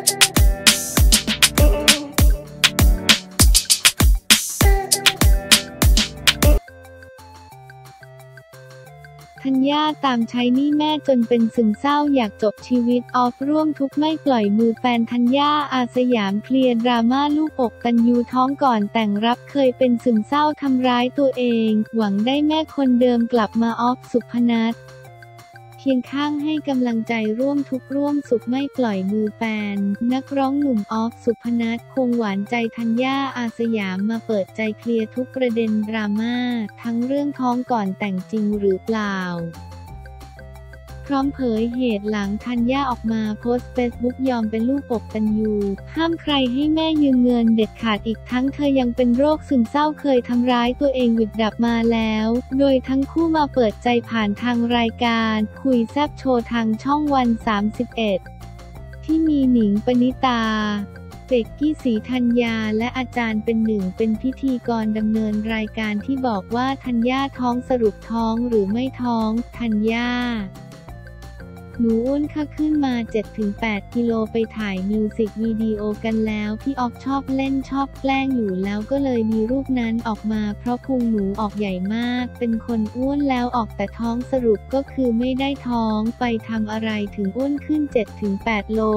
ธัญญาตามใช้หนี้แม่จนเป็นซึมเศร้าอยากจบชีวิตออฟร่วมทุกข์ไม่ปล่อยมือแฟนธัญญาอาสยามเคลียร์ดราม่าลูกอกตัญญูท้องก่อนแต่งรับเคยเป็นซึมเศร้าทำร้ายตัวเองหวังได้แม่คนเดิมกลับมาออฟสุพนัทเคียงข้างให้กำลังใจร่วมทุกข์ร่วมสุขไม่ปล่อยมือแฟนนักร้องหนุ่มออฟสุพนัทคงหวานใจธัญญาอาสยามมาเปิดใจเคลียร์ทุกประเด็นดราม่าทั้งเรื่องท้องก่อนแต่งจริงหรือเปล่าพร้อมเผยเหตุหลังธัญญาออกมาโพสต์เฟซบุ๊กยอมเป็นลูกอกตัญญูห้ามใครให้แม่ยืมเงินเด็ดขาดอีกทั้งเธอยังเป็นโรคซึมเศร้าเคยทำร้ายตัวเองหวิดดับมาแล้วโดยทั้งคู่มาเปิดใจผ่านทางรายการคุยแซบโชว์ทางช่องวัน31ที่มีหนิงปณิตาเบกกี้ศรีธัญญาและอาจารย์เป็นพิธีกรดำเนินรายการที่บอกว่าธัญญาท้องสรุปท้องหรือไม่ท้องธัญญาหนูอ้วนค่ะขึ้นมา 7-8 กิโลไปถ่ายมิวสิกวิดีโอกันแล้วพี่ออฟชอบเล่นชอบแกล้งอยู่แล้วก็เลยมีรูปนั้นออกมาเพราะพุงหนูออกใหญ่มากเป็นคนอ้วนแล้วออกแต่ท้องสรุปก็คือไม่ได้ท้องไปทำอะไรถึงอ้วนขึ้น 7-8 โล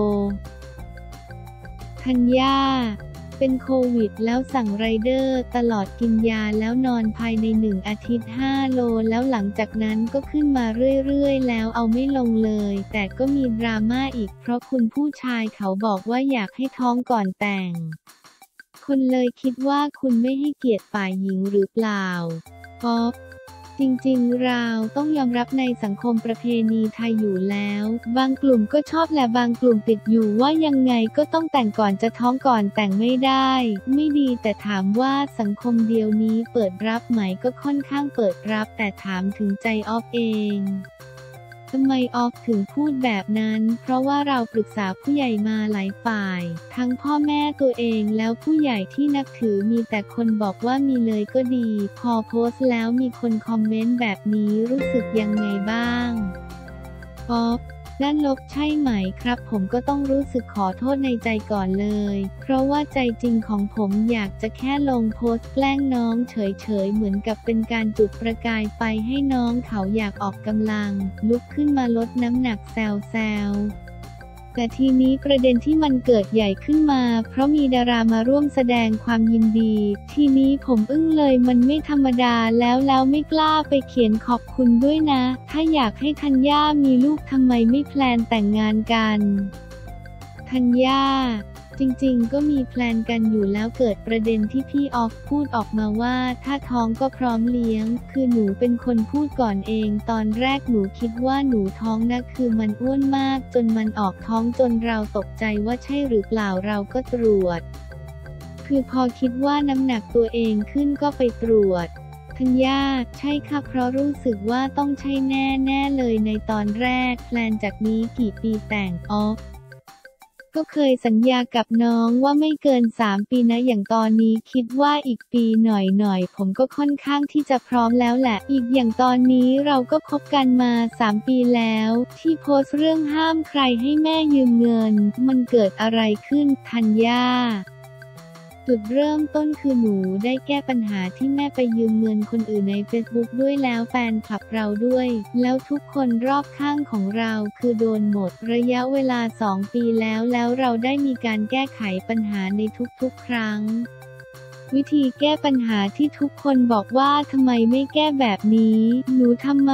ธัญญาเป็นโควิดแล้วสั่งไรเดอร์ตลอดกินยาแล้วนอนภายใน1 อาทิตย์5 โลแล้วหลังจากนั้นก็ขึ้นมาเรื่อยๆแล้วเอาไม่ลงเลยแต่ก็มีดราม่าอีกเพราะคุณผู้ชายเขาบอกว่าอยากให้ท้องก่อนแต่งคนเลยคิดว่าคุณไม่ให้เกียรติฝ่ายหญิงหรือเปล่าป๊อปจริงๆเราต้องยอมรับในสังคมประเพณีไทยอยู่แล้วบางกลุ่มก็ชอบและบางกลุ่มติดอยู่ว่ายังไงก็ต้องแต่งก่อนจะท้องก่อนแต่งไม่ได้ไม่ดีแต่ถามว่าสังคมเดียวนี้เปิดรับไหมก็ค่อนข้างเปิดรับแต่ถามถึงใจออฟเองทำไมออฟถึงพูดแบบนั้นเพราะว่าเราปรึกษาผู้ใหญ่มาหลายฝ่ายทั้งพ่อแม่ตัวเองแล้วผู้ใหญ่ที่นับถือมีแต่คนบอกว่ามีเลยก็ดีพอโพสต์แล้วมีคนคอมเมนต์แบบนี้รู้สึกยังไงบ้างออฟด้านลบใช่ไหมครับผมก็ต้องรู้สึกขอโทษในใจก่อนเลยเพราะว่าใจจริงของผมอยากจะแค่ลงโพสต์แกล้งน้องเฉยๆเหมือนกับเป็นการจุดประกายไฟให้น้องเขาอยากออกกำลังลุกขึ้นมาลดน้ำหนักแซวแต่ทีนี้ประเด็นที่มันเกิดใหญ่ขึ้นมาเพราะมีดารามาร่วมแสดงความยินดีทีนี้ผมอึ้งเลยมันไม่ธรรมดาแล้วไม่กล้าไปเขียนขอบคุณด้วยนะถ้าอยากให้ธัญญามีลูกทำไมไม่แพลนแต่งงานกันธัญญาจริงๆก็มีแพลนกันอยู่แล้วเกิดประเด็นที่พี่ออฟพูดออกมาว่าถ้าท้องก็พร้อมเลี้ยงคือหนูเป็นคนพูดก่อนเองตอนแรกหนูคิดว่าหนูท้องนะคือมันอ้วนมากจนมันออกท้องจนเราตกใจว่าใช่หรือเปล่าเราก็ตรวจคือพอคิดว่าน้ำหนักตัวเองขึ้นก็ไปตรวจธัญญาใช่ค่ะเพราะรู้สึกว่าต้องใช่แน่เลยในตอนแรกแพลนจากนี้กี่ปีแต่งออฟก็เคยสัญญากับน้องว่าไม่เกิน3 ปีนะอย่างตอนนี้คิดว่าอีกปีหน่อยผมก็ค่อนข้างที่จะพร้อมแล้วแหละอีกอย่างตอนนี้เราก็คบกันมา3 ปีแล้วที่โพสต์เรื่องห้ามใครให้แม่ยืมเงินมันเกิดอะไรขึ้นธัญญาจุดเริ่มต้นคือหนูได้แก้ปัญหาที่แม่ไปยืมเงินคนอื่นใน Facebook ด้วยแล้วแฟนคลับเราด้วยแล้วทุกคนรอบข้างของเราคือโดนหมดระยะเวลา2 ปีแล้วเราได้มีการแก้ไขปัญหาในทุกๆครั้งวิธีแก้ปัญหาที่ทุกคนบอกว่าทำไมไม่แก้แบบนี้หนูทำมา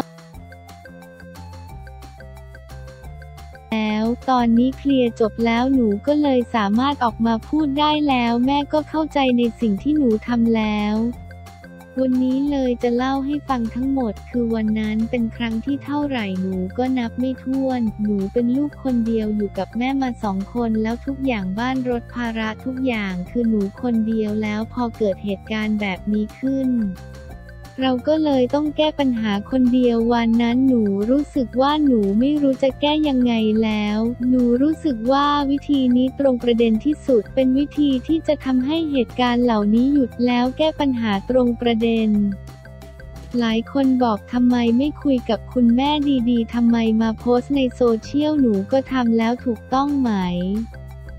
แล้วตอนนี้เคลียร์จบแล้วหนูก็เลยสามารถออกมาพูดได้แล้วแม่ก็เข้าใจในสิ่งที่หนูทำแล้ววันนี้เลยจะเล่าให้ฟังทั้งหมดคือวันนั้นเป็นครั้งที่เท่าไหร่หนูก็นับไม่ถ้วนหนูเป็นลูกคนเดียวอยู่กับแม่มา2 คนแล้วทุกอย่างบ้านรถภาระทุกอย่างคือหนูคนเดียวแล้วพอเกิดเหตุการณ์แบบนี้ขึ้นเราก็เลยต้องแก้ปัญหาคนเดียววันนั้นหนูรู้สึกว่าหนูไม่รู้จะแก้ยังไงแล้วหนูรู้สึกว่าวิธีนี้ตรงประเด็นที่สุดเป็นวิธีที่จะทำให้เหตุการณ์เหล่านี้หยุดแล้วแก้ปัญหาตรงประเด็นหลายคนบอกทำไมไม่คุยกับคุณแม่ดีๆทำไมมาโพสต์ในโซเชียลหนูก็ทำแล้วถูกต้องไหม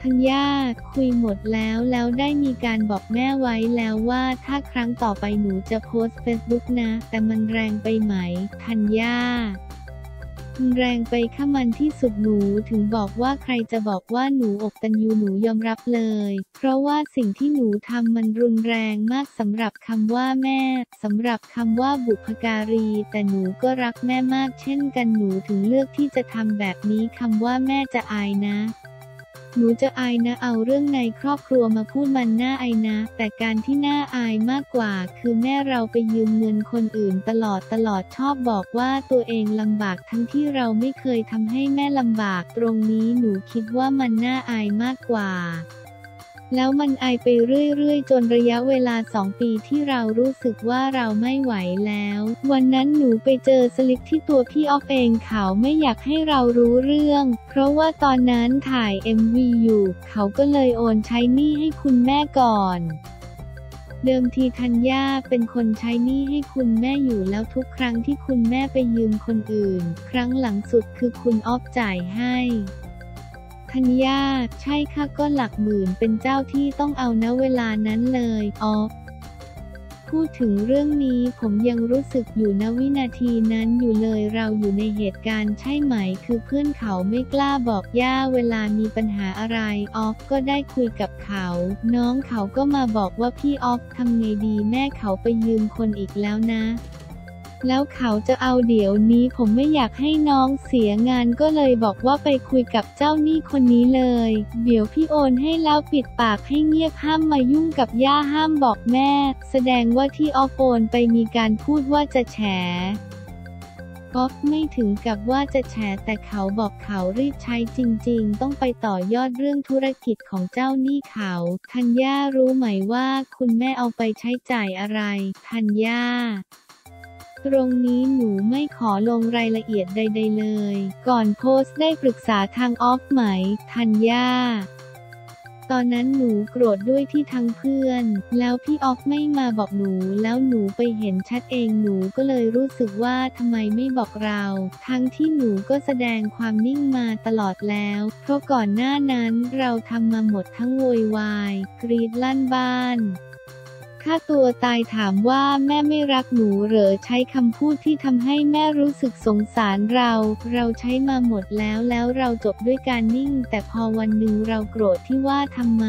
ธัญญาคุยหมดแล้วได้มีการบอกแม่ไว้แล้วว่าถ้าครั้งต่อไปหนูจะโพสต์เฟซบุ๊กนะแต่มันแรงไปไหมธัญญาแรงไปค่ะมันที่สุดหนูถึงบอกว่าใครจะบอกว่าหนูอกตัญญูหนูยอมรับเลยเพราะว่าสิ่งที่หนูทำมันรุนแรงมากสำหรับคำว่าแม่สำหรับคำว่าบุพการีแต่หนูก็รักแม่มากเช่นกันหนูถึงเลือกที่จะทำแบบนี้คำว่าแม่จะอายนะหนูจะอายนะเอาเรื่องในครอบครัวมาพูดมันน่าอายนะแต่การที่น่าอายมากกว่าคือแม่เราไปยืมเงินคนอื่นตลอดชอบบอกว่าตัวเองลำบากทั้งที่เราไม่เคยทำให้แม่ลำบากตรงนี้หนูคิดว่ามันน่าอายมากกว่าแล้วมันอายไปเรื่อยๆจนระยะเวลา2 ปีที่เรารู้สึกว่าเราไม่ไหวแล้ววันนั้นหนูไปเจอสลิปที่ตัวพี่ออฟเองเขาไม่อยากให้เรารู้เรื่องเพราะว่าตอนนั้นถ่าย MV อยู่เขาก็เลยโอนใช้หนี้ให้คุณแม่ก่อนเดิมทีธัญญาเป็นคนใช้หนี้ให้คุณแม่อยู่แล้วทุกครั้งที่คุณแม่ไปยืมคนอื่นครั้งหลังสุดคือคุณออฟจ่ายให้ธัญญาใช่ค่ะก็หลักหมื่นเป็นเจ้าที่ต้องเอาณเวลานั้นเลยออฟพูดถึงเรื่องนี้ผมยังรู้สึกอยู่ณวินาทีนั้นอยู่เลยเราอยู่ในเหตุการณ์ใช่ไหมคือเพื่อนเขาไม่กล้าบอกย่าเวลามีปัญหาอะไรออฟก็ได้คุยกับเขาน้องเขาก็มาบอกว่าพี่ออฟทำไงดีแม่เขาไปยืมคนอีกแล้วนะแล้วเขาจะเอาเดี๋ยวนี้ผมไม่อยากให้น้องเสียงานก็เลยบอกว่าไปคุยกับเจ้าหนี้คนนี้เลยเดี๋ยวพี่โอนให้แล้วปิดปากให้เงียบห้ามมายุ่งกับย่าห้ามบอกแม่แสดงว่าที่ออฟโอนไปมีการพูดว่าจะแฉออฟไม่ถึงกับว่าจะแฉแต่เขาบอกเขารีบใช้จริงๆต้องไปต่อยอดเรื่องธุรกิจของเจ้าหนี้เขาธัญญารู้ไหมว่าคุณแม่เอาไปใช้จ่ายอะไรธัญญาตรงนี้หนูไม่ขอลงรายละเอียดใดๆเลยก่อนโพสต์ได้ปรึกษาทางออฟไหมธัญญาตอนนั้นหนูโกรธด้วยที่ทั้งเพื่อนแล้วพี่ออฟไม่มาบอกหนูแล้วหนูไปเห็นแชทเองหนูก็เลยรู้สึกว่าทำไมไม่บอกเราทั้งที่หนูก็แสดงความนิ่งมาตลอดแล้วเพราะก่อนหน้านั้นเราทำมาหมดทั้งโวยวายกรีดลั่นบ้านฆ่าตัวตายถามว่าแม่ไม่รักหนูเหรอใช้คำพูดที่ทำให้แม่รู้สึกสงสารเราใช้มาหมดแล้วเราจบด้วยการนิ่งแต่พอวันหนึ่งเราโกรธที่ว่าทำไม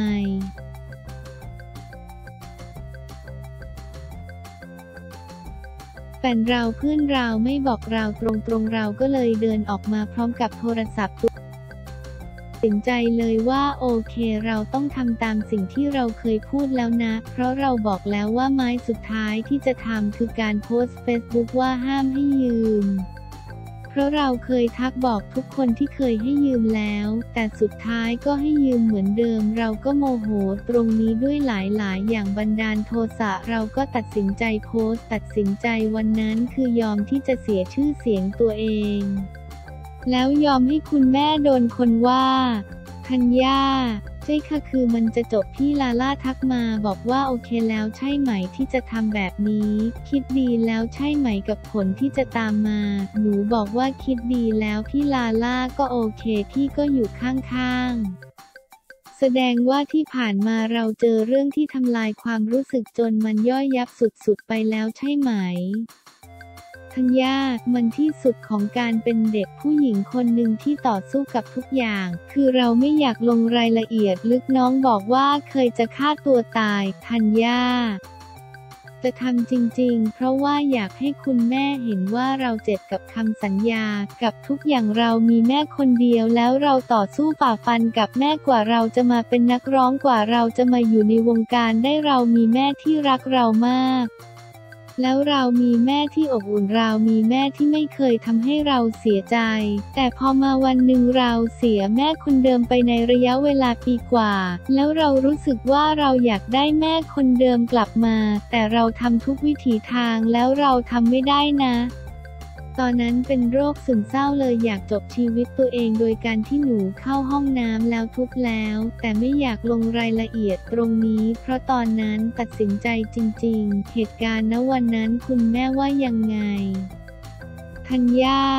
แฟนเราเพื่อนเราไม่บอกเราตรงๆเราก็เลยเดินออกมาพร้อมกับโทรศัพท์ตัดสินใจเลยว่าโอเคเราต้องทำตามสิ่งที่เราเคยพูดแล้วนะเพราะเราบอกแล้วว่าไม้สุดท้ายที่จะทำคือการโพสต์เฟซบุ๊กว่าห้ามให้ยืมเพราะเราเคยทักบอกทุกคนที่เคยให้ยืมแล้วแต่สุดท้ายก็ให้ยืมเหมือนเดิมเราก็โมโหตรงนี้ด้วยหลายอย่างบันดาลโทสะเราก็ตัดสินใจโพสต์ตัดสินใจวันนั้นคือยอมที่จะเสียชื่อเสียงตัวเองแล้วยอมให้คุณแม่โดนคนว่าธัญญาใช่ค่ะคือมันจะจบพี่ลาล่าทักมาบอกว่าโอเคแล้วใช่ไหมที่จะทำแบบนี้คิดดีแล้วใช่ไหมกับผลที่จะตามมาหนูบอกว่าคิดดีแล้วพี่ลาล่าก็โอเคพี่ก็อยู่ข้างๆแสดงว่าที่ผ่านมาเราเจอเรื่องที่ทำลายความรู้สึกจนมันย่อยยับสุดๆไปแล้วใช่ไหมธัญญามันที่สุดของการเป็นเด็กผู้หญิงคนหนึ่งที่ต่อสู้กับทุกอย่างคือเราไม่อยากลงรายละเอียดลึกน้องบอกว่าเคยจะฆ่าตัวตายธัญญาจะทำจริงๆเพราะว่าอยากให้คุณแม่เห็นว่าเราเจ็บกับคำสัญญากับทุกอย่างเรามีแม่คนเดียวแล้วเราต่อสู้ฝ่าฟันกับแม่กว่าเราจะมาเป็นนักร้องกว่าเราจะมาอยู่ในวงการได้เรามีแม่ที่รักเรามากแล้วเรามีแม่ที่อบอุ่นเรามีแม่ที่ไม่เคยทำให้เราเสียใจแต่พอมาวันหนึ่งเราเสียแม่คนเดิมไปในระยะเวลาปีกว่าแล้วเรารู้สึกว่าเราอยากได้แม่คนเดิมกลับมาแต่เราทำทุกวิถีทางแล้วเราทำไม่ได้นะตอนนั้นเป็นโรคซึมเศร้าเลยอยากจบชีวิตตัวเองโดยการที่หนูเข้าห้องน้ำแล้วทุบแล้วแต่ไม่อยากลงรายละเอียดตรงนี้เพราะตอนนั้นตัดสินใจจริงๆเหตุการณ์ณวันนั้นคุณแม่ว่ายังไงธัญญา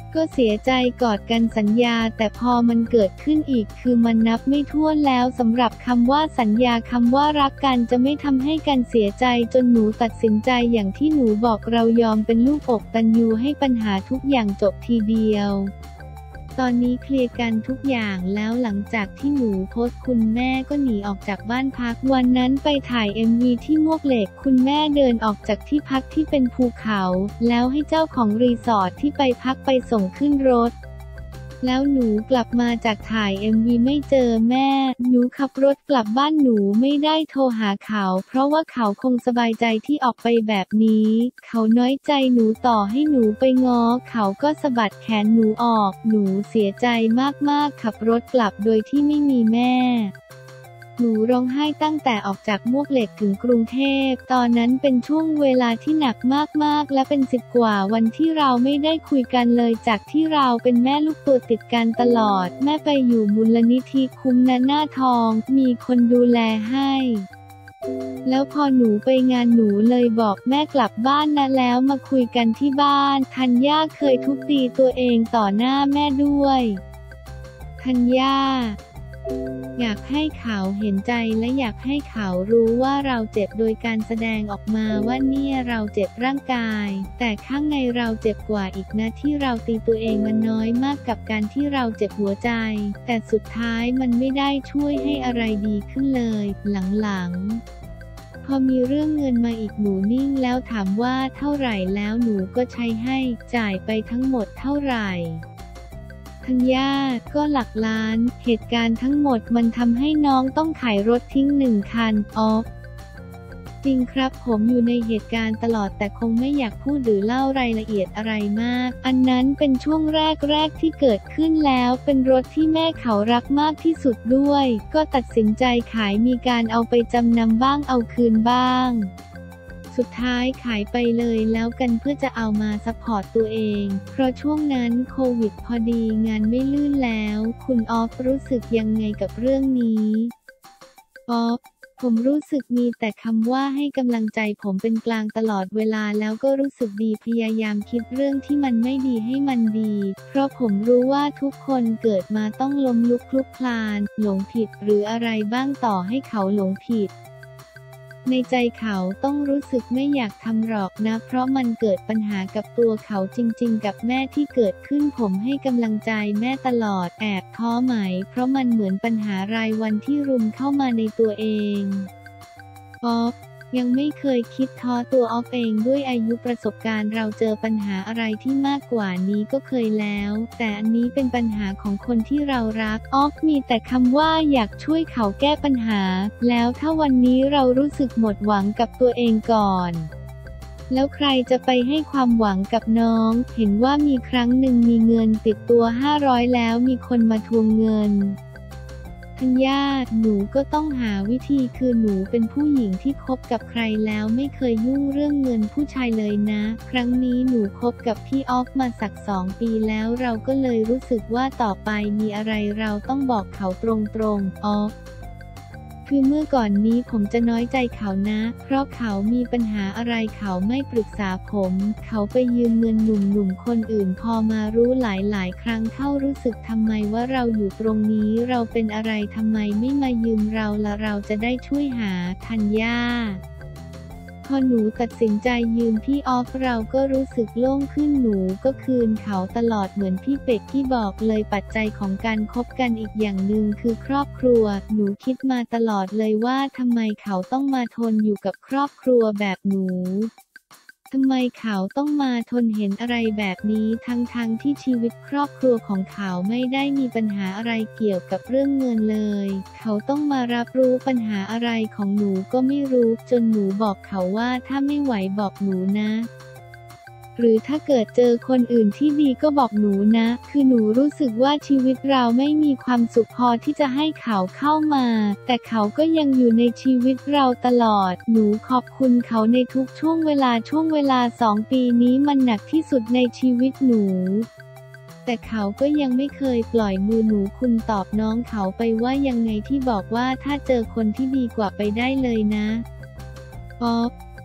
ก็เสียใจกอดกันสัญญาแต่พอมันเกิดขึ้นอีกคือมันนับไม่ถ้วนแล้วสำหรับคำว่าสัญญาคำว่ารักกันจะไม่ทำให้กันเสียใจจนหนูตัดสินใจอย่างที่หนูบอกเรายอมเป็นลูกอกตัญญูให้ปัญหาทุกอย่างจบทีเดียวตอนนี้เคลียร์กันทุกอย่างแล้วหลังจากที่หนูโพสต์คุณแม่ก็หนีออกจากบ้านพักวันนั้นไปถ่าย MV ที่มวกเหล็กคุณแม่เดินออกจากที่พักที่เป็นภูเขาแล้วให้เจ้าของรีสอร์ทที่ไปพักไปส่งขึ้นรถแล้วหนูกลับมาจากถ่าย MV ไม่เจอแม่หนูขับรถกลับบ้านหนูไม่ได้โทรหาเขาเพราะว่าเขาคงสบายใจที่ออกไปแบบนี้เขาน้อยใจหนูต่อให้หนูไปง้อเขาก็สะบัดแขนหนูออกหนูเสียใจมากๆขับรถกลับโดยที่ไม่มีแม่หนูร้องไห้ตั้งแต่ออกจากมวกเหล็กถึงกรุงเทพตอนนั้นเป็นช่วงเวลาที่หนักมากๆและเป็น10 กว่าวันที่เราไม่ได้คุยกันเลยจากที่เราเป็นแม่ลูกตัวติดกันตลอดแม่ไปอยู่มูลนิธิคุ้มหน้าทองมีคนดูแลให้แล้วพอหนูไปงานหนูเลยบอกแม่กลับบ้านนะแล้วมาคุยกันที่บ้านธัญญาเคยทุบตีตัวเองต่อหน้าแม่ด้วยธัญญาอยากให้เขาเห็นใจและอยากให้เขารู้ว่าเราเจ็บโดยการแสดงออกมาว่าเนี่ยเราเจ็บร่างกายแต่ข้างในเราเจ็บกว่าอีกนะที่เราตีตัวเองมันน้อยมากกับการที่เราเจ็บหัวใจแต่สุดท้ายมันไม่ได้ช่วยให้อะไรดีขึ้นเลยหลังๆพอมีเรื่องเงินมาอีกหนูนิ่งแล้วถามว่าเท่าไหร่แล้วหนูก็ใช้ให้จ่ายไปทั้งหมดเท่าไหร่ธัญญาก็หลักล้านเหตุการณ์ทั้งหมดมันทำให้น้องต้องขายรถทิ้ง1 คันจริงครับผมอยู่ในเหตุการณ์ตลอดแต่คงไม่อยากพูดหรือเล่ารายละเอียดอะไรมากอันนั้นเป็นช่วงแรกที่เกิดขึ้นแล้วเป็นรถที่แม่เขารักมากที่สุดด้วยก็ตัดสินใจขายมีการเอาไปจำนำบ้างเอาคืนบ้างสุดท้ายขายไปเลยแล้วกันเพื่อจะเอามาซัพพอร์ตตัวเองเพราะช่วงนั้นโควิดพอดีงานไม่ลื่นแล้วคุณออฟรู้สึกยังไงกับเรื่องนี้ออฟผมรู้สึกมีแต่คำว่าให้กำลังใจผมเป็นกลางตลอดเวลาแล้วก็รู้สึกดีพยายามคิดเรื่องที่มันไม่ดีให้มันดีเพราะผมรู้ว่าทุกคนเกิดมาต้องล้มลุกคลุกคลานหลงผิดหรืออะไรบ้างต่อให้เขาหลงผิดในใจเขาต้องรู้สึกไม่อยากทำหรอกนะเพราะมันเกิดปัญหากับตัวเขาจริงๆกับแม่ที่เกิดขึ้นผมให้กำลังใจแม่ตลอดแอบท้อไหมเพราะมันเหมือนปัญหารายวันที่รุมเข้ามาในตัวเองออฟยังไม่เคยคิดท้อตัวออฟเองด้วยอายุประสบการณ์เราเจอปัญหาอะไรที่มากกว่านี้ก็เคยแล้วแต่อันนี้เป็นปัญหาของคนที่เรารักออฟมีแต่คำว่าอยากช่วยเขาแก้ปัญหาแล้วถ้าวันนี้เรารู้สึกหมดหวังกับตัวเองก่อนแล้วใครจะไปให้ความหวังกับน้องเห็นว่ามีครั้งหนึ่งมีเงินติดตัว500แล้วมีคนมาทวงเงินธัญญาหนูก็ต้องหาวิธีคือหนูเป็นผู้หญิงที่คบกับใครแล้วไม่เคยยุ่งเรื่องเงินผู้ชายเลยนะครั้งนี้หนูคบกับพี่ออฟมาสัก2 ปีแล้วเราก็เลยรู้สึกว่าต่อไปมีอะไรเราต้องบอกเขาตรงๆออฟคือเมื่อก่อนนี้ผมจะน้อยใจเขานะเพราะเขามีปัญหาอะไรเขาไม่ปรึกษาผมเขาไปยืมเงินหนุ่มๆคนอื่นพอมารู้หลายครั้งเข้ารู้สึกทำไมว่าเราอยู่ตรงนี้เราเป็นอะไรทำไมไม่มายืมเราละเราจะได้ช่วยหาธัญญาพอหนูตัดสินใจยืมพี่ออฟเราก็รู้สึกโล่งขึ้นหนูก็คืนเขาตลอดเหมือนพี่เป็กที่บอกเลยปัจจัยของการคบกันอีกอย่างหนึ่งคือครอบครัวหนูคิดมาตลอดเลยว่าทำไมเขาต้องมาทนอยู่กับครอบครัวแบบหนูทำไมเขาต้องมาทนเห็นอะไรแบบนี้ทั้งที่ชีวิตครอบครัวของเขาไม่ได้มีปัญหาอะไรเกี่ยวกับเรื่องเงินเลยเขาต้องมารับรู้ปัญหาอะไรของหนูก็ไม่รู้จนหนูบอกเขาว่าถ้าไม่ไหวบอกหนูนะหรือถ้าเกิดเจอคนอื่นที่ดีก็บอกหนูนะคือหนูรู้สึกว่าชีวิตเราไม่มีความสุขพอที่จะให้เขาเข้ามาแต่เขาก็ยังอยู่ในชีวิตเราตลอดหนูขอบคุณเขาในทุกช่วงเวลา2 ปีนี้มันหนักที่สุดในชีวิตหนูแต่เขาก็ยังไม่เคยปล่อยมือหนูคุณตอบน้องเขาไปว่ายังไงที่บอกว่าถ้าเจอคนที่ดีกว่าไปได้เลยนะออฟ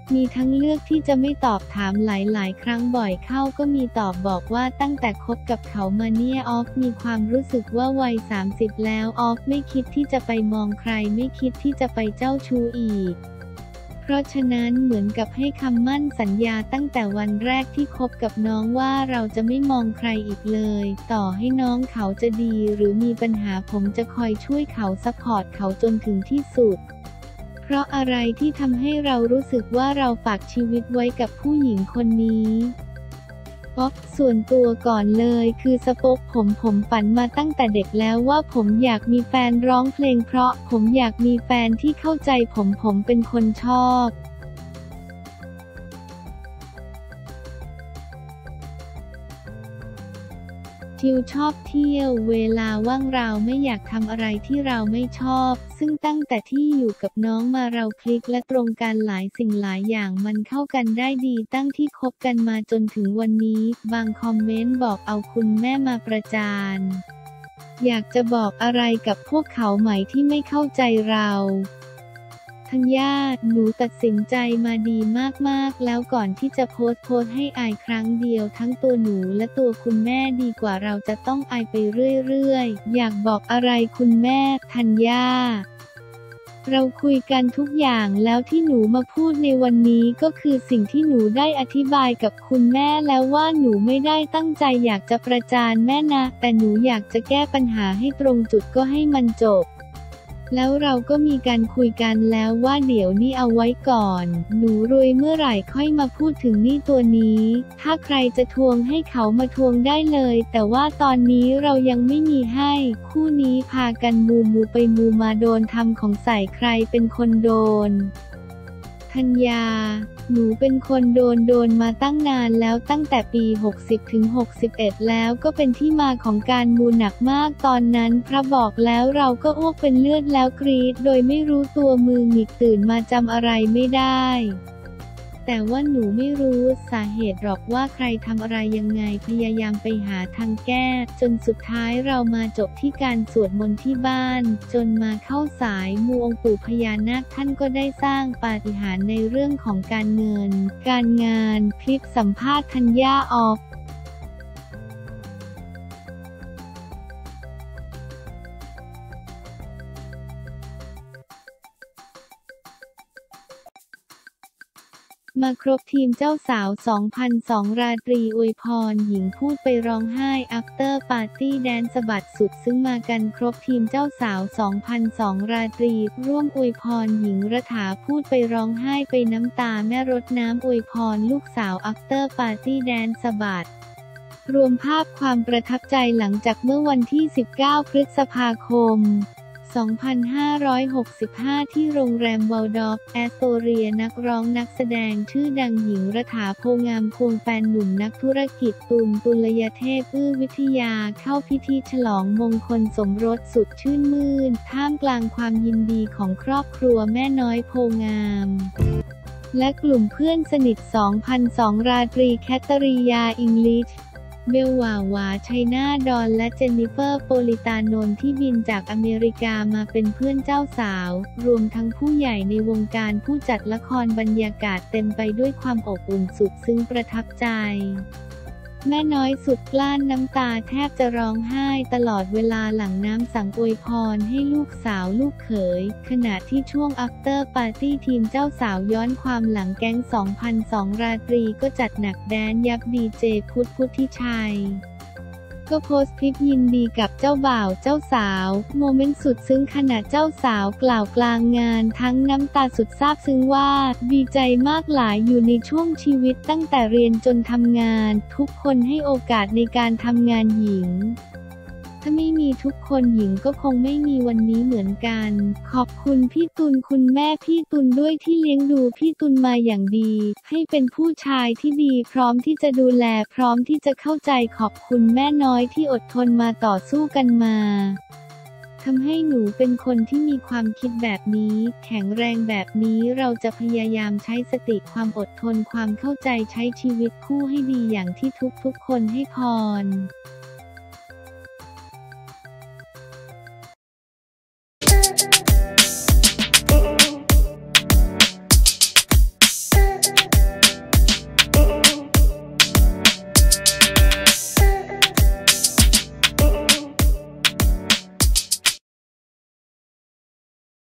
มีทั้งเลือกที่จะไม่ตอบถามหลายๆครั้งบ่อยเข้าก็มีตอบบอกว่าตั้งแต่คบกับเขามาเนี่ยออฟมีความรู้สึกว่าวัย30แล้วออฟไม่คิดที่จะไปมองใครไม่คิดที่จะไปเจ้าชู้อีกเพราะฉะนั้นเหมือนกับให้คำมั่นสัญญาตั้งแต่วันแรกที่คบกับน้องว่าเราจะไม่มองใครอีกเลยต่อให้น้องเขาจะดีหรือมีปัญหาผมจะคอยช่วยเขาซัพพอร์ตเขาจนถึงที่สุดเพราะอะไรที่ทำให้เรารู้สึกว่าเราฝากชีวิตไว้กับผู้หญิงคนนี้ส่วนตัวก่อนเลยคือสปกผมฝันมาตั้งแต่เด็กแล้วว่าผมอยากมีแฟนร้องเพลงเพราะผมอยากมีแฟนที่เข้าใจผมเป็นคนชอบทิวชอบเที่ยวเวลาว่างเราไม่อยากทำอะไรที่เราไม่ชอบซึ่งตั้งแต่ที่อยู่กับน้องมาเราคลิกและตรงกันหลายสิ่งหลายอย่างมันเข้ากันได้ดีตั้งที่คบกันมาจนถึงวันนี้บางคอมเมนต์บอกเอาคุณแม่มาประจานอยากจะบอกอะไรกับพวกเขาไหมที่ไม่เข้าใจเราธัญญาหนูตัดสินใจมาดีมากๆแล้วก่อนที่จะโพสต์ให้อายครั้งเดียวทั้งตัวหนูและตัวคุณแม่ดีกว่าเราจะต้องอายไปเรื่อยๆอยากบอกอะไรคุณแม่ธัญญาเราคุยกันทุกอย่างแล้วที่หนูมาพูดในวันนี้ก็คือสิ่งที่หนูได้อธิบายกับคุณแม่แล้วว่าหนูไม่ได้ตั้งใจอยากจะประจานแม่นะแต่หนูอยากจะแก้ปัญหาให้ตรงจุดก็ให้มันจบแล้วเราก็มีการคุยกันแล้วว่าเดี๋ยวนี้เอาไว้ก่อนหนูรวยเมื่อไหร่ค่อยมาพูดถึงหนี้ตัวนี้ถ้าใครจะทวงให้เขามาทวงได้เลยแต่ว่าตอนนี้เรายังไม่มีให้คู่นี้พากันมูไปมูมาโดนทำของใส่ใครเป็นคนโดนธัญญาหนูเป็นคนโดนมาตั้งนานแล้วตั้งแต่ปี60ถึง61แล้วก็เป็นที่มาของการมูหนักมากตอนนั้นพระบอกแล้วเราก็อ้วกเป็นเลือดแล้วกรีดโดยไม่รู้ตัวมือหงิกตื่นมาจำอะไรไม่ได้แต่ว่าหนูไม่รู้สาเหตุหรอกว่าใครทำอะไรยังไงพยายามไปหาทางแก้จนสุดท้ายเรามาจบที่การสวดมนต์ที่บ้านจนมาเข้าสายมูองค์ปู่พญานาคท่านก็ได้สร้างปาฏิหาริย์ในเรื่องของการเงินการงานคลิปสัมภาษณ์ธัญญาออกมาครบทีมเจ้าสาว 2002 ราตรีอวยพรหญิงพูดไปร้องไห้ after party แดนสะบัดสุดซึ่งมากันครบทีมเจ้าสาว 2002 ราตรีร่วมอวยพรหญิงรัฐาพูดไปร้องไห้ไปน้ำตาแม่รดน้ำอวยพรลูกสาว after party แดนสะบัดรวมภาพความประทับใจหลังจากเมื่อวันที่ 19 พฤษภาคม2565 ที่โรงแรมวอลดอร์ฟแอสโตเรียนักร้องนักแสดงชื่อดังหญิงรัฐาโพงามควงแฟนหนุ่มนักธุรกิจตุลยเทพวิทยาเข้าพิธีฉลองมงคลสมรสสุดชื่นมื่นท่ามกลางความยินดีของครอบครัวแม่น้อยโพงามและกลุ่มเพื่อนสนิท 2002 ราตรีแคทริยาอิงลิชเบลวาชัยนาดอนและเจนนิเฟอร์โปลิตานนท์ที่บินจากอเมริกามาเป็นเพื่อนเจ้าสาวรวมทั้งผู้ใหญ่ในวงการผู้จัดละครบรรยากาศเต็มไปด้วยความอบอุ่นสุดซึ้งประทับใจแม่น้อยสุดกลั้นน้ำตาแทบจะร้องไห้ตลอดเวลาหลังน้ำสั่งอวยพรให้ลูกสาวลูกเขยขณะที่ช่วง after party ทีมเจ้าสาวย้อนความหลังแก๊ง 2002 ราตรีก็จัดหนักแดนยับดีเจพุทธิชัยก็โพสต์คลิปยินดีกับเจ้าบ่าวเจ้าสาวโมเมนต์สุดซึ้งขณะเจ้าสาวกล่าวกลางงานทั้งน้ำตาสุดซาบซึ้งว่าดีใจมากหลายอยู่ในช่วงชีวิตตั้งแต่เรียนจนทำงานทุกคนให้โอกาสในการทำงานหญิงถ้าไม่มีทุกคนหญิงก็คงไม่มีวันนี้เหมือนกันขอบคุณพี่ตุลคุณแม่พี่ตุลด้วยที่เลี้ยงดูพี่ตุลมาอย่างดีให้เป็นผู้ชายที่ดีพร้อมที่จะดูแลพร้อมที่จะเข้าใจขอบคุณแม่น้อยที่อดทนมาต่อสู้กันมาทำให้หนูเป็นคนที่มีความคิดแบบนี้แข็งแรงแบบนี้เราจะพยายามใช้สติความอดทนความเข้าใจใช้ชีวิตคู่ให้ดีอย่างที่ทุกคนให้พร